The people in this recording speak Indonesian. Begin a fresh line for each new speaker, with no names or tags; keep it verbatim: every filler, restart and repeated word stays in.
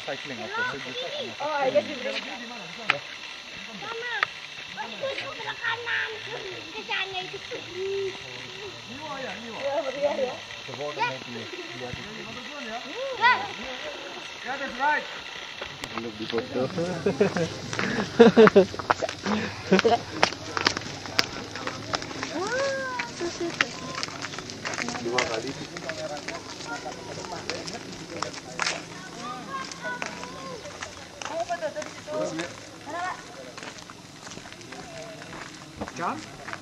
cycling apa sih?
Oh, ada di mana? Mama, waktu itu belah kanan, ke sana itu kiri. Niwa ya, niwa. Ya, betul ya. Coba naik dulu. Lihat ya. Ya, that's right.
Belum dipoto. Dua kali.
Kamu betul tadi situ. Mana, Pak?
Jam?